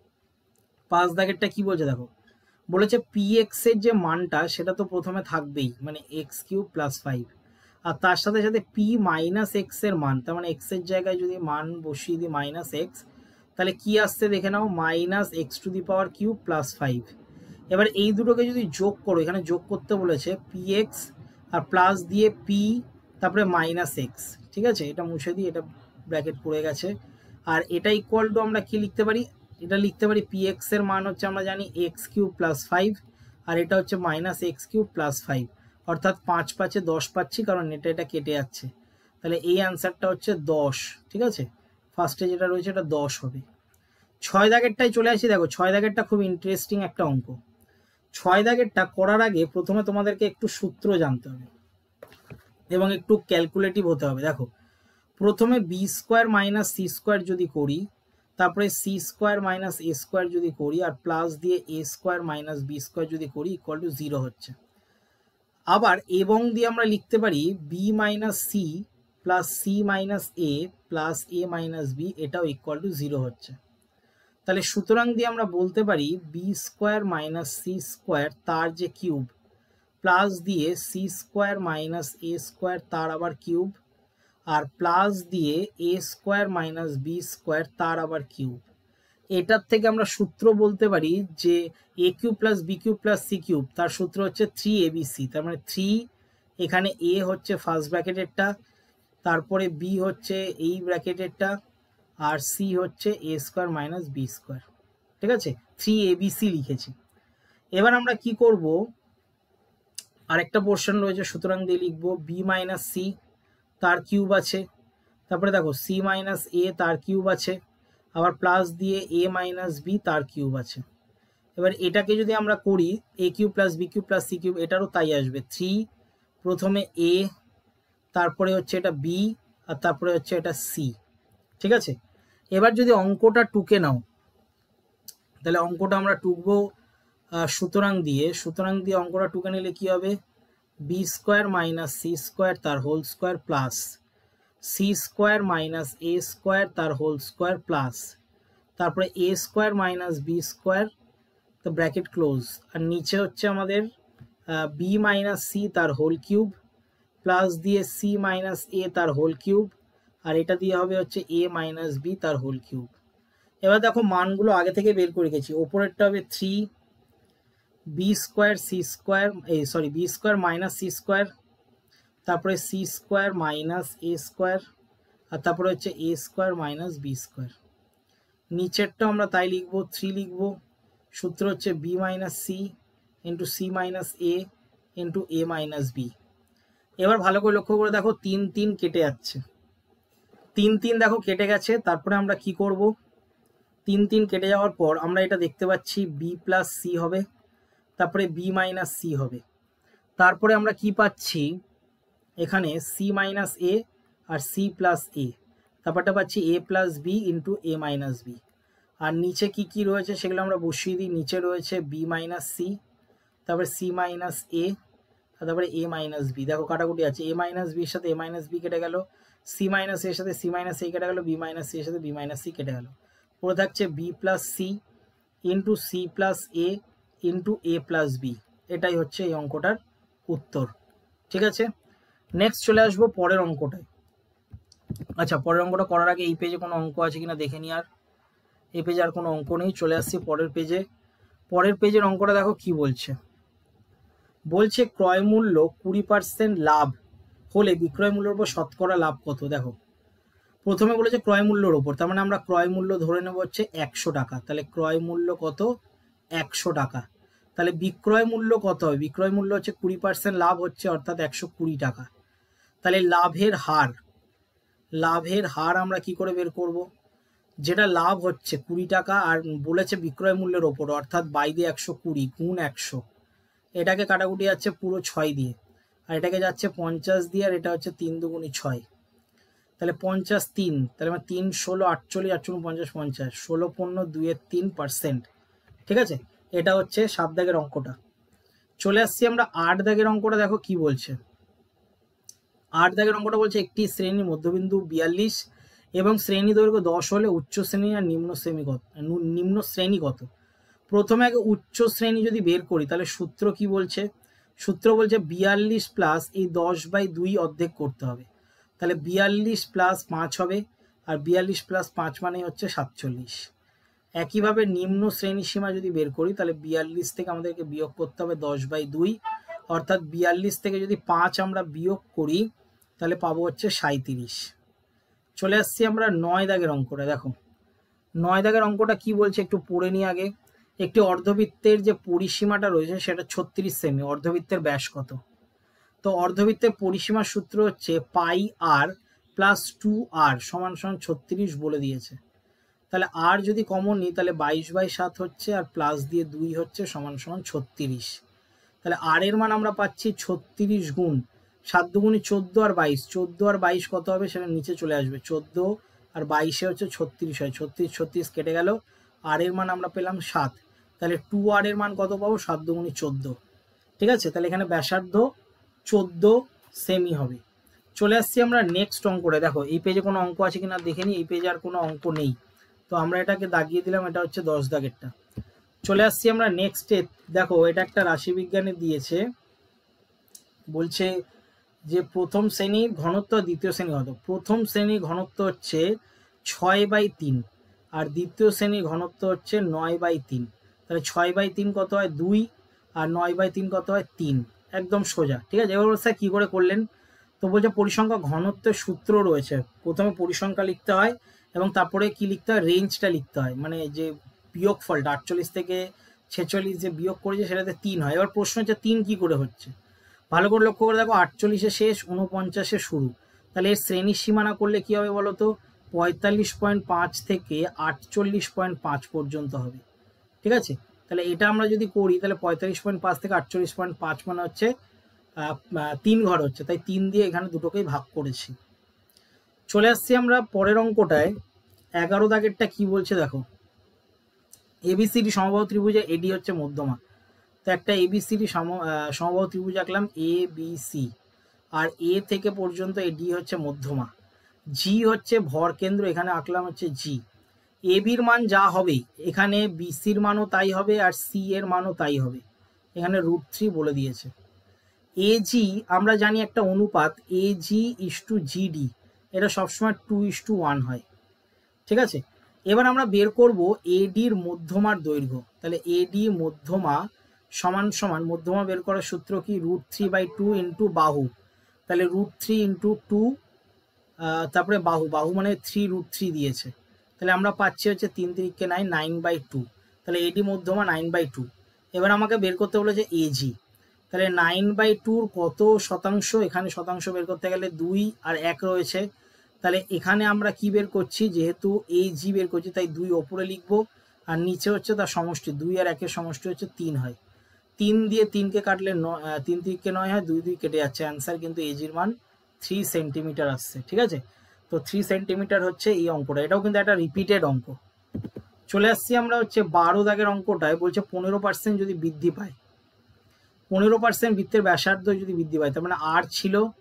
পাঁচ দাগেরটা কি বলছে দেখো, বলেছে পি এক্স এর যে মানটা সেটা তো প্রথমে থাকবেই, মানে এক্স কিউব প্লাস ফাইভ, আর তার সাথে সাথে পি মাইনাস এক্স এর মান, তার মানে এক্স এর জায়গায় যদি মান বসিয়ে দিই মাইনাস এক্স, তাহলে কি আসছে দেখে নাও, minus x to the power cube plus five. এবার এই দুটোকে যদি যোগ করো, এখানে যোগ করতে বলেছে পি এক্স আর প্লাস দিয়ে পি তারপরে মাইনাস এক্স, ঠিক আছে, এটা মুছে দিই, এটা ব্র্যাকেট পড়ে গেছে। আর এটা ইকুয়াল টু আমরা কি লিখতে পারি, এটা লিখতে পারি পি এক্স এর মান হচ্ছে আমরা জানি এক্স কিউব প্লাস ফাইভ, আর এটা হচ্ছে minus x cube plus five, অর্থাৎ পাঁচ পাঁচে দশ পাচ্ছি, কারণ এটা এটা কেটে যাচ্ছে। তাহলে এই অ্যান্সারটা হচ্ছে দশ, ঠিক আছে, ফার্স্টে যেটা রয়েছে এটা দশ হবে। ছয় দাগেরটাই চলে আসি, দেখো ছয় দাগেরটা খুব ইন্টারেস্টিং একটা অঙ্ক। ছয় দাগেরটা করার আগে প্রথমে তোমাদেরকে একটু সূত্র জানতে হবে এবং একটু ক্যালকুলেটিভ হতে হবে। দেখো প্রথমে b square minus c square যদি করি, তারপরে c square minus a square যদি করি, আর প্লাস দিয়ে a square minus b square যদি করি ইকুয়াল টু জিরো হচ্ছে। আবার এবং দিয়ে আমরা লিখতে পারি b minus c plus c minus a plus a minus b, এটাও ইকুয়াল টু জিরো হচ্ছে। তাহলে সুতরাং দিয়ে আমরা বলতে পারি b square minus c square তার যে কিউব, প্লাস দিয়ে c square minus a square তার আবার কিউব, আর প্লাস দিয়ে a square minus b square তার আবার কিউব। এটার থেকে আমরা সূত্র বলতে পারি যে a cube plus b cube plus c cube, তার সূত্র হচ্ছে থ্রি এ বি সি। তার মানে থ্রি, এখানে এ হচ্ছে ফার্স্ট ব্র্যাকেটেরটা, তারপরে বি হচ্ছে এই ব্র্যাকেটেরটা, আর সি হচ্ছে a square minus b square, ঠিক আছে, থ্রি এ বি সি লিখেছি। এবার আমরা কি করব, আরেকটা পোর্শন রয়েছে, সুতরাং দিয়ে লিখবো বি মাইনাস সি তার কিউব আছে, তারপরে দেখো সি মাইনাস এ তার কিউব আছে, আবার প্লাস দিয়ে এ মাইনাস বি তার কিউব আছে। এবার এটাকে যদি আমরা করি a cube plus b cube plus c cube, এটারও তাই আসবে, থ্রি প্রথমে এ, তারপরে হচ্ছে এটা বি, আর তারপরে হচ্ছে এটা সি, ঠিক আছে। এবার যদি অঙ্কটা টুকে নাও, তাহলে অঙ্কটা আমরা টুকবো সুতরাং দিয়ে, সুতরাং দিয়ে অঙ্কটা টুকে নিলে কি হবে, b square minus c square তার whole square plus c square minus a square তার হোল স্কোয়ার প্লাস তারপরে a square minus b square, তো ব্র্যাকেট ক্লোজ, আর নিচে হচ্ছে আমাদের বি মাইনাস সি তার হোল কিউব প্লাস দিয়ে সি মাইনাস এ তার হোল কিউব, আর এটা দিয়ে হবে হচ্ছে এ মাইনাস বি তার হোল কিউব। এবার দেখো মানগুলো আগে থেকে বের করে রেখেছি, ওপরেরটা হবে three b square c square এই sorry b square minus c square, তারপরে c square minus a square, আর তারপরে হচ্ছে a square minus b square. নিচেরটা আমরা তাই লিখবো, থ্রি লিখবো, সূত্র হচ্ছে b minus c into c minus a into a minus b. এবার ভালো করে লক্ষ্য করে দেখো তিন তিন কেটে যাচ্ছে, তিন তিন দেখো কেটে গেছে। তারপরে আমরা কি করব, তিন তিন কেটে যাওয়ার পর আমরা এটা দেখতে পাচ্ছি বি প্লাস সি হবে, তারপরে বি মাইনাস সি হবে, তারপরে আমরা কি পাচ্ছি এখানে সি মাইনাস এ আর সি প্লাস এ, তারপরটা পাচ্ছি a plus b into a minus b. আর নিচে কি কি রয়েছে সেগুলো আমরা বসিয়ে দিই, নিচে রয়েছে বি মাইনাস সি, তারপরে সি মাইনাস এ, তারপরে এ মাইনাস বি। দেখো কাটাকুটি আছে, এ মাইনাস বির সাথে এ মাইনাস বি কেটে গেল, সি মাইনাস এর সাথে সি মাইনাস সি কেটে গেল, বি মাইনাস সি এর সাথে বি মাইনাস সি কেটে গেল, পড়ে থাকছে b plus c into c plus a into a plus b. এটাই হচ্ছে এই অঙ্কটার উত্তর। ঠিক আছে, নেক্সট চলে আসবো পরের অঙ্কটায়। আচ্ছা, পরের অঙ্কটা করার আগে এই পেজে কোনো অঙ্ক আছে কিনা দেখে নি। আর এই পেজে আর কোনো অঙ্ক নেই, চলে আসছি পরের পেজে। পরের পেজের অঙ্কটা দেখো কি বলছে। বলছে ক্রয় মূল্য কুড়ি পার্সেন্ট লাভ হলে বিক্রয় মূল্যের উপর শতকরা লাভ কত। দেখো প্রথমে বলেছে ক্রয় মূল্যের উপর, তার মানে আমরা ক্রয় মূল্য ধরে নেব হচ্ছে একশো টাকা। তাহলে ক্রয় মূল্য কত, একশো টাকা। তাহলে বিক্রয় মূল্য কত হবে, বিক্রয় মূল্য হচ্ছে কুড়ি পার্সেন্ট লাভ হচ্ছে অর্থাৎ একশো কুড়ি টাকা। তাহলে লাভের হার, লাভের হার আমরা কি করে বের করব, যেটা লাভ হচ্ছে কুড়ি টাকা আর বলেছে বিক্রয় মূল্যের ওপর অর্থাৎ বাই দিয়ে একশো কুড়ি গুণ একশো, এটাকে কাটাকুটি যাচ্ছে পুরো ছয় দিয়ে, আর এটাকে যাচ্ছে পঞ্চাশ দিয়ে, আর এটা হচ্ছে তিন দুগুণি ছয়। তাহলে পঞ্চাশ তিন, তাহলে আমার তিন ষোলো আটচল্লিশ আটচল্লিশ পঞ্চাশ পঞ্চাশ ষোলো পণ্য দুইয়ের তিন পার্সেন্ট। ঠিক আছে, এটা হচ্ছে সাত দাগের অঙ্কটা। চলে আসছি আমরা আট দাগের অঙ্কটা। দেখো কি বলছে। আট দাগের অঙ্কটা বলছে একটি শ্রেণীর মধ্যবিন্দু বিয়াল্লিশ এবং শ্রেণী দৈর্ঘ্য দশ হলে উচ্চ শ্রেণী আর নিম্ন শ্রেণী কত, নিম্ন শ্রেণী কত। প্রথমে আগে উচ্চ শ্রেণী যদি বের করি তাহলে সূত্র কি বলছে, সূত্র বলছে বিয়াল্লিশ প্লাস এই দশ বাই দুই অর্ধেক করতে হবে। তাহলে বিয়াল্লিশ প্লাস পাঁচ হবে, আর বিয়াল্লিশ প্লাস পাঁচ মানে হচ্ছে সাতচল্লিশ। একইভাবে নিম্ন শ্রেণী সীমা যদি বের করি তাহলে বিয়াল্লিশ থেকে আমাদেরকে বিয়োগ করতে হবে দশ বাই দুই, অর্থাৎ বিয়াল্লিশ থেকে যদি পাঁচ আমরা বিয়োগ করি তাহলে পাবো হচ্ছে সাঁইত্রিশ। চলে আসছি আমরা নয় দাগের অঙ্কটা। দেখো নয় দাগের অঙ্কটা কি বলছে একটু পড়ে নিই আগে। একটি অর্ধবৃত্তের যে পরিসীমাটা রয়েছে সেটা ছত্রিশ সেমি। অর্ধবৃত্তের ব্যাস কত? তো অর্ধবৃত্তের পরিসীমার সূত্র হচ্ছে পাই আর প্লাস টু আর সমান সমান ছত্রিশ বলে দিয়েছে। তাহলে আর যদি কমন নিই তাহলে বাইশ বাই সাত হচ্ছে, আর প্লাস দিয়ে দুই হচ্ছে সমান সমান ছত্রিশ। তাহলে আর এর মান আমরা পাচ্ছি ছত্রিশ গুণ সাত দুগুণি চোদ্দো আর বাইশ, চোদ্দো আর বাইশ কত হবে সেটা নিচে চলে আসবে, চোদ্দো আর বাইশে হচ্ছে ছত্রিশ হয়, ছত্রিশ ছত্রিশ কেটে গেল, আর এর মান আমরা পেলাম সাত। তাহলে টু আর এর মান কত পাবো, সাত দুগুণি চোদ্দো। ঠিক আছে, তাহলে এখানে ব্যাসার্ধ চোদ্দো সেমি হবে। চলে আসছি আমরা নেক্সট অঙ্কটা। দেখো এই পেজে কোনো অঙ্ক আছে কিনা দেখে নিই, এই পেজে আর কোনো অঙ্ক নেই, তো আমরা এটাকে দাগিয়ে দিলাম, এটা হচ্ছে দশ দাগেরটা। চলে আসছি আমরা নেক্সটে। দেখো এটা একটা রাশিবিজ্ঞানে দিয়েছে, বলছে যে প্রথম শ্রেণীর ঘনত্ব দ্বিতীয় শ্রেণী কত। প্রথম শ্রেণীর ঘনত্ব হচ্ছে ছয় বাই তিন আর দ্বিতীয় শ্রেণীর ঘনত্ব হচ্ছে নয় বাই তিন। তাহলে ছয় বাই তিন কত হয়, দুই, আর নয় বাই তিন কত হয়, তিন। একদম সোজা। ঠিক আছে, এবার স্যার কী করে করলেন, তো বলছে পরিসংখ্যা ঘনত্বের সূত্র রয়েছে। প্রথমে পরিসংখ্যা লিখতে হয় এবং তারপরে কি লিখতে হয়, রেঞ্জটা লিখতে হয়, মানে যে বিয়োগফলটা আটচল্লিশ থেকে ছেচল্লিশ যে বিয়োগ করেছে সেটাতে তিন হয়। এবার প্রশ্ন হচ্ছে তিন কি করে হচ্ছে, ভালো করে লক্ষ্য করে দেখো, আটচল্লিশে শেষ উনপঞ্চাশে শুরু। তাহলে এর শ্রেণীর সীমানা করলে কি হবে বলো তো, পঁয়তাল্লিশ পয়েন্ট পাঁচ থেকে আটচল্লিশ পয়েন্ট পাঁচ পর্যন্ত হবে। ঠিক আছে, তাহলে এটা আমরা যদি করি তাহলে পঁয়তাল্লিশ পয়েন্ট পাঁচ থেকে আটচল্লিশ পয়েন্ট পাঁচ মানে হচ্ছে তিন ঘর হচ্ছে, তাই তিন দিয়ে এখানে দুটোকেই ভাগ করেছি। চলে আসছি আমরা পরের অঙ্কটায়। এগারো দাগেরটা কি বলছে দেখো, এবিসিডি সমবাহু ত্রিভুজে এডি হচ্ছে মধ্যমা। তো একটা এবিসিডি সমবাহু ত্রিভুজ আঁকলাম এ বি সি, আর এ থেকে পর্যন্ত এডি হচ্ছে মধ্যমা, জি হচ্ছে ভর কেন্দ্র, এখানে আঁকলাম হচ্ছে জি। এ বির মান যা হবে এখানে বিসির মানও তাই হবে, আর সি এর মানও তাই হবে, এখানে রুট থ্রি বলে দিয়েছে। এ জি আমরা জানি একটা অনুপাত এ জি ইস টু জিডি, এটা সবসময় টু ইস টু ওয়ান হয়। ঠিক আছে, এবার আমরা বের করব এডির মধ্যমার দৈর্ঘ্য। তাহলে এডি মধ্যমা সমান সমান, মধ্যমা বের করার সূত্র কি, root three by two into বাহু। তাহলে রুট থ্রি ইন্টু টু, তারপরে বাহু, বাহু মানে থ্রি রুট থ্রি দিয়েছে। তাহলে আমরা পাচ্ছি হচ্ছে তিন তিরিকে নাইন, নাইন বাই টু। তাহলে এডি মধ্যমা নাইন বাই টু। এবার আমাকে বের করতে বলে যে এজি, তাহলে নাইন বাই টুর কত শতাংশ, এখানে শতাংশ বের করতে গেলে দুই আর এক রয়েছে। তাহলে এখানে আমরা কি বের করছি, যেহেতু এই জি বের করছি তাই দুই ওপরে লিখবো, আর নিচে হচ্ছে তার সমষ্টি, দুই আর একের সমষ্টি হচ্ছে তিন হয়। তিন দিয়ে তিনকে কাটলে তিন তিনকে নয় হয়, দুই দুই কেটে যাচ্ছে, অ্যান্সার কিন্তু এজির মান থ্রি সেন্টিমিটার আসছে। ঠিক আছে, তো থ্রি সেন্টিমিটার হচ্ছে এই অঙ্কটা, এটাও কিন্তু একটা রিপিটেড অঙ্ক। চলে আসছি আমরা হচ্ছে বারো দাগের অঙ্কটায়, বলছে পনেরো পার্সেন্ট যদি বৃদ্ধি পায়, পনেরো পার্সেন্ট বৃত্তের ব্যাসার্ধ যদি বৃদ্ধি পায়, তার মানে আর ছিল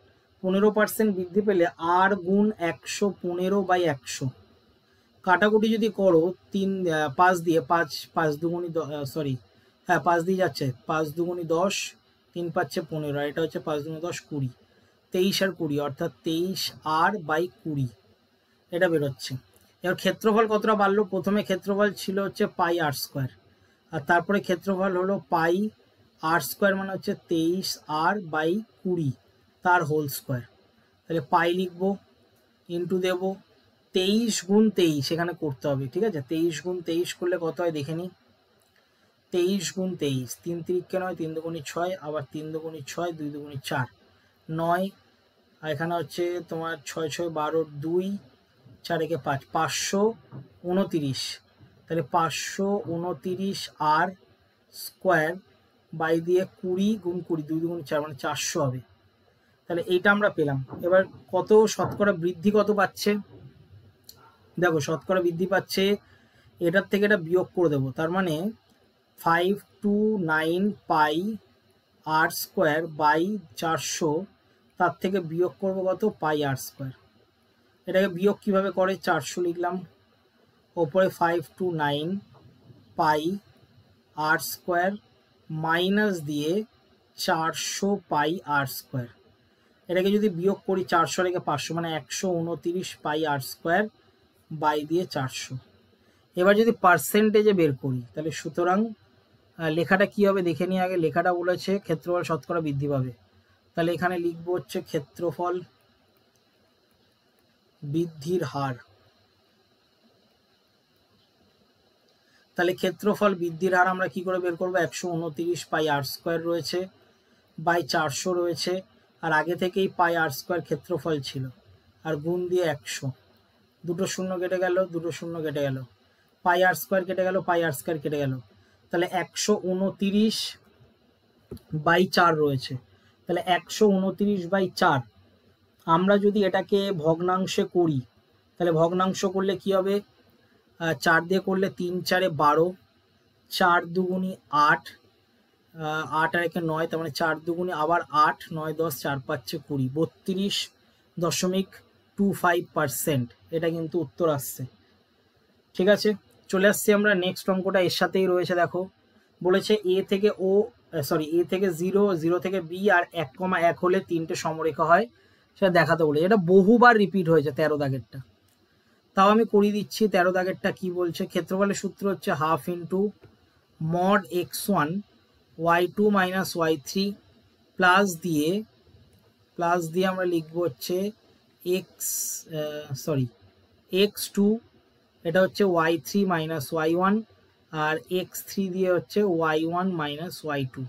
পনেরো পার্সেন্ট বৃদ্ধি পেলে আর গুণ একশো পনেরো বাই একশো, কাটাকুটি যদি করো তিন পাঁচ দিয়ে, পাঁচ পাঁচ দুগুণি সরি হ্যাঁ পাঁচ দিয়ে যাচ্ছে, পাঁচ দুগুণি দশ, তিন পাচ্ছে পনেরো, আর এটা হচ্ছে পাঁচ দুগুণি দশ কুড়ি, তেইশ আর কুড়ি অর্থাৎ তেইশ আর বাই কুড়ি এটা বেরোচ্ছে। এবার ক্ষেত্রফল কতটা বাড়লো, প্রথমে ক্ষেত্রফল ছিল হচ্ছে পাই আর স্কোয়ার, আর তারপরে ক্ষেত্রফল হলো পাই আর স্কোয়ার মানে হচ্ছে তেইশ আর বাই কুড়ি তার হোল স্কোয়ার। তাহলে পাই লিখবো, ইন্টু দেবো তেইশ গুণ তেইশ এখানে করতে হবে, ঠিক আছে। তেইশ গুণ তেইশ করলে কত হয় দেখে নিই, তেইশ গুণ তেইশ, তিন তিরিকে নয়, তিন দুগুণি ছয়, আবার তিন দুগুণি ছয়, দুই দুগুণি চার, নয়, আর এখানে হচ্ছে তোমার ছয় ছয় বারো, দুই চার একে পাঁচ, পাঁচশো উনতিরিশ। তাহলে পাঁচশো উনতিরিশ আর স্কোয়ার বাই দিয়ে কুড়ি গুণ কুড়ি, দুই দুগুণ চার মানে চারশো হবে। তাহলে এইটা আমরা পেলাম। এবার কত শতকরা বৃদ্ধি কত পাচ্ছে, দেখো শতকরা বৃদ্ধি পাচ্ছে, এটার থেকে এটা বিয়োগ করে দেবো, তার মানে five two nine pi r square by চারশো, তার থেকে বিয়োগ করবো কত পাই আর স্কোয়ার। এটাকে বিয়োগ কিভাবে করে, চারশো লিখলাম, ওপরে five two nine pi r square minus দিয়ে চারশো পাই আর স্কোয়ার। এটাকে যদি বিয়োগ করি চারশো রেখে পাঁচশো মানে একশো উনতিরিশ পাই আর স্কোয়ার বাই দিয়ে চারশো। এবার যদি পার্সেন্টেজে বের করি তাহলে সুতরাং লেখাটা কি হবে দেখে নিই আগে। লেখাটা বলেছে ক্ষেত্রফল শতকরা বৃদ্ধি পাবে, তাহলে এখানে লিখবো হচ্ছে ক্ষেত্রফল বৃদ্ধির হার। তাহলে ক্ষেত্রফল বৃদ্ধির হার আমরা কি করে বের করবো, একশো উনতিরিশ পাই আর স্কোয়ার রয়েছে বাই চারশো রয়েছে, আর আগে থেকেই পাই আর স্কোয়ার ক্ষেত্রফল ছিল, আর গুণ দিয়ে একশো, দুটো শূন্য কেটে গেল, দুটো শূন্য কেটে গেল, পাই আর স্কোয়ার কেটে গেল, পাই আর স্কোয়ার কেটে গেল, তাহলে একশো উনতিরিশ বাই চার রয়েছে। তাহলে একশো উনতিরিশ বাই চার আমরা যদি এটাকে ভগ্নাংশে করি, তাহলে ভগ্নাংশ করলে কি হবে, চার দিয়ে করলে তিন চারে বারো, চার দুগুণি আট, আট আর একে নয়, তার মানে চার দুগুণি আবার আট, নয় দশ, চার পাচ্ছে কুড়ি, বত্রিশ দশমিক টু ফাইভ পার্সেন্ট এটা কিন্তু উত্তর আসছে। ঠিক আছে, চলে আসছি আমরা নেক্সট অঙ্কটা, এর সাথেই রয়েছে। দেখো বলেছে এ থেকে ও সরি এ থেকে জিরো, জিরো থেকে বি আর এক কমা এক হলে তিনটে সমরেখা হয়, সেটা দেখাতে বলে। এটা বহুবার রিপিট হয়েছে তেরো দাগেরটা, তাও আমি করিয়ে দিচ্ছি। তেরো দাগেরটা কি বলছে, ক্ষেত্রফলের সূত্র হচ্ছে half into mod x one y two minus y three plus দিয়ে প্লাস দিয়ে আমরা লিখবো হচ্ছে এক্স সরি এক্স টু, এটা হচ্ছে y three minus y one, আর এক্স থ্রি দিয়ে হচ্ছে y one minus y two.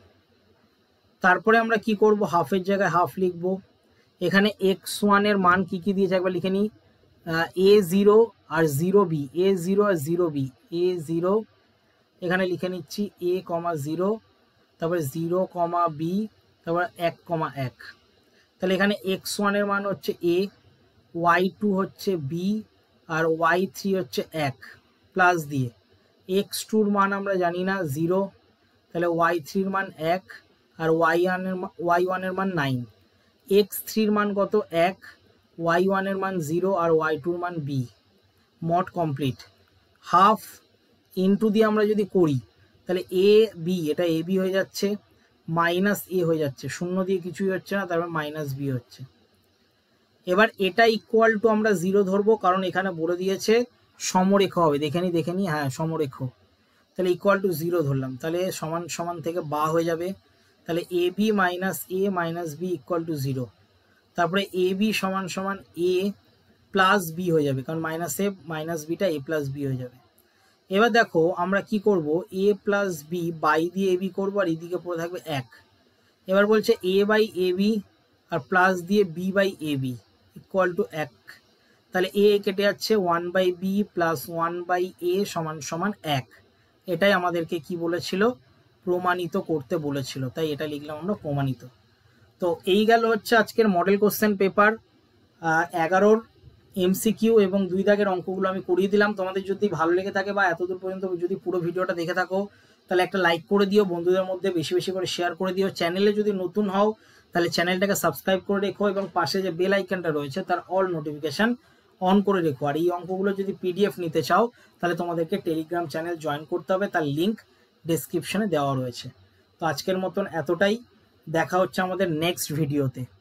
তারপরে আমরা কি করব, হাফের জায়গায় হাফ লিখবো। এখানে এক্স ওয়ানের মান কি কি দিয়েছে একবার লিখে নিই, এ জিরো আর জিরো বি, এ জিরো আর জিরো বি, এ জিরো এখানে লিখে নিচ্ছি এ কমা জিরো, তারপরে জিরো কমা বি, তারপর এক কমা এক। তাহলে এখানে এক্স ওয়ানের মান হচ্ছে এ, ওয়াই টু হচ্ছে বি, আর ওয়াই থ্রি হচ্ছে এক, প্লাস দিয়ে এক্স টুর মান আমরা জানি না জিরো, তাহলে ওয়াই থ্রির মান এক, আর ওয়াই ওয়ানের ওয়াই ওয়ানের মান নাইন, এক্স থ্রির মান কত এক, ওয়াই ওয়ানের মান জিরো, আর ওয়াই টুর মান B. Mod complete. Half into দিয়ে আমরা যদি করি তাহলে এ বি, এটা এ বি হয়ে যাচ্ছে, মাইনাস এ হয়ে যাচ্ছে, শূন্য দিয়ে কিছুই হচ্ছে না, তারপর মাইনাস বি হচ্ছে। এবার এটা ইকুয়াল টু আমরা জিরো ধরবো, কারণ এখানে বলে দিয়েছে সমরেখ হবে, দেখে নি দেখে নি হ্যাঁ সমরেখ, তাহলে ইকুয়াল টু জিরো ধরলাম, তাহলে সমান সমান থেকে বা হয়ে যাবে, তাহলে A B minus A minus B equal to zero. তারপরে এ বি সমান সমান এ প্লাস বি হয়ে যাবে, কারণ minus A minus beta A plus B হয়ে যাবে। এবার দেখো আমরা কি করব, এ প্লাস বি বাই দিয়ে এ বি করবো, আর এদিকে পড়ে থাকবে এক। এবার বলছে এ বাই এ বি আর প্লাস দিয়ে B by A B equal to এক, তাহলে এ কেটে যাচ্ছে, one by B plus one by A সমান সমান এক। এটাই আমাদেরকে কি বলেছিল, প্রমাণিত করতে বলেছিল, তাই এটা লিখলাম আমরা প্রমাণিত। তো এই গেল হচ্ছে আজকের মডেল কোশ্চেন পেপার এগারোর এমসিকিউ এবং দুই দাগের অঙ্কগুলো আমি করিয়ে দিলাম। তোমাদের যদি ভালো লেগে থাকে বা এতদূর পর্যন্ত যদি পুরো ভিডিওটা দেখে থাকো তাহলে একটা লাইক করে দিও, বন্ধুদের মধ্যে বেশি বেশি করে শেয়ার করে দিও। চ্যানেলে যদি নতুন হও তাহলে চ্যানেলটাকে সাবস্ক্রাইব করে রেখো এবং পাশে যে বেল আইকনটা রয়েছে তার অল নোটিফিকেশন অন করে রেখো। আর এই অঙ্কগুলো যদি পিডিএফ নিতে চাও তাহলে তোমাদেরকে টেলিগ্রাম চ্যানেল জয়েন করতে হবে, তার লিঙ্ক ডেসক্রিপশনে দেওয়া রয়েছে। তো আজকের মতন এতটাই, দেখা হচ্ছে আমাদের নেক্সট ভিডিওতে।